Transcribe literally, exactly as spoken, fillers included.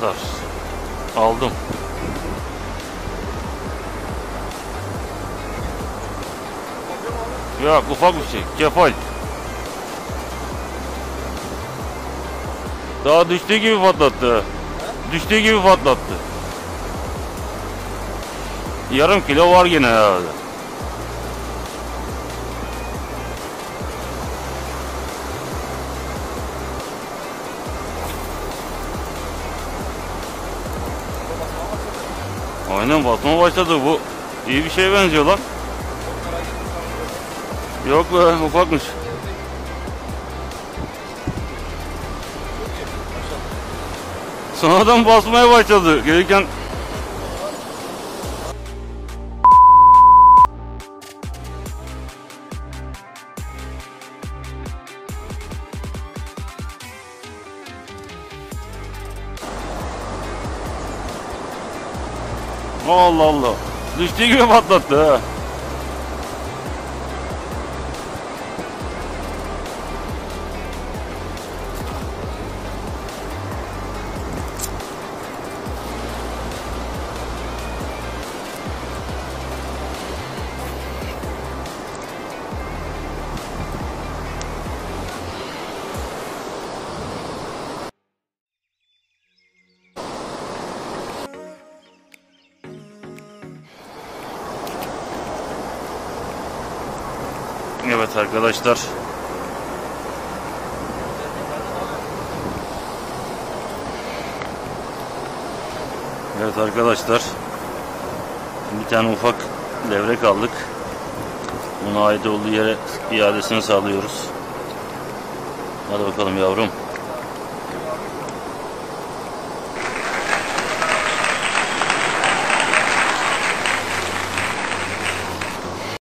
arkadaşlar. Aldım. Yok, ufak bir şey. Kefal. Daha düştüğü gibi patlattı. Düştüğü gibi patlattı. Yarım kilo var yine herhalde. Aynen basma başladı bu. İyi bir şeye benziyor lan. Yok be, ufakmış. Sonradan basmaya başladı. Gelirken Allah Allah. Düştüğü gibi patlattı ha. Evet arkadaşlar. Evet arkadaşlar. Bir tane ufak levrek aldık. Ona ait olduğu yere iadesini sağlıyoruz. Hadi bakalım yavrum.